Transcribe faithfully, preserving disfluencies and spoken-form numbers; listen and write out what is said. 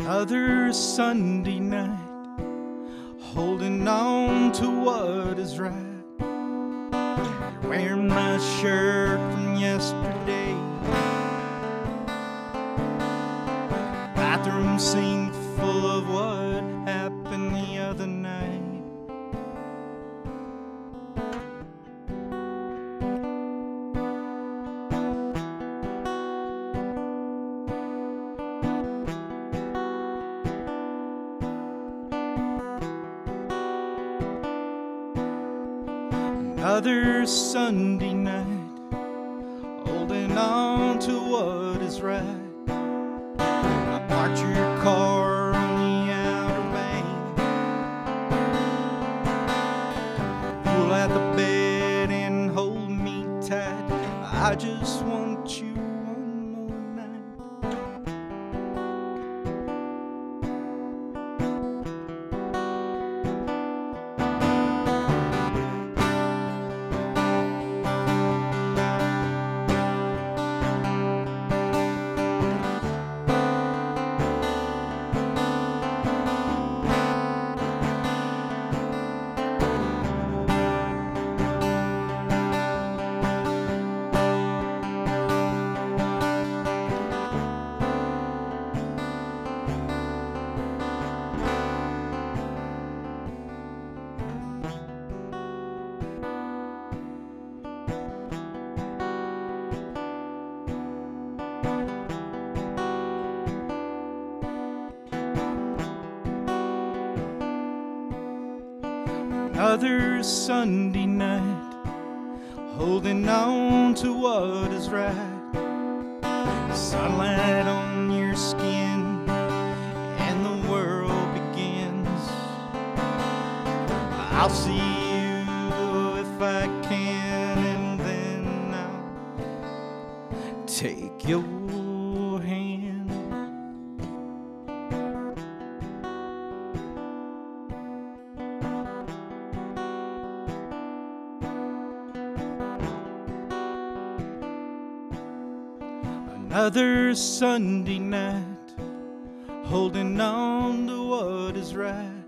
Another Sunday night, holding on to what is right. You're wearing my shirt from yesterday. Bathroom sink full of what happened the other night. Another Sunday night, holding on to what is right. I parked your car on the outer bank, pull out the bed and hold me tight. I just want you one more night. Another Sunday night, holding on to what is right. Sunlight on your skin and the world begins. I'll see you if I can, and then I'll take your hand. Another Sunday night, holding on to what is right.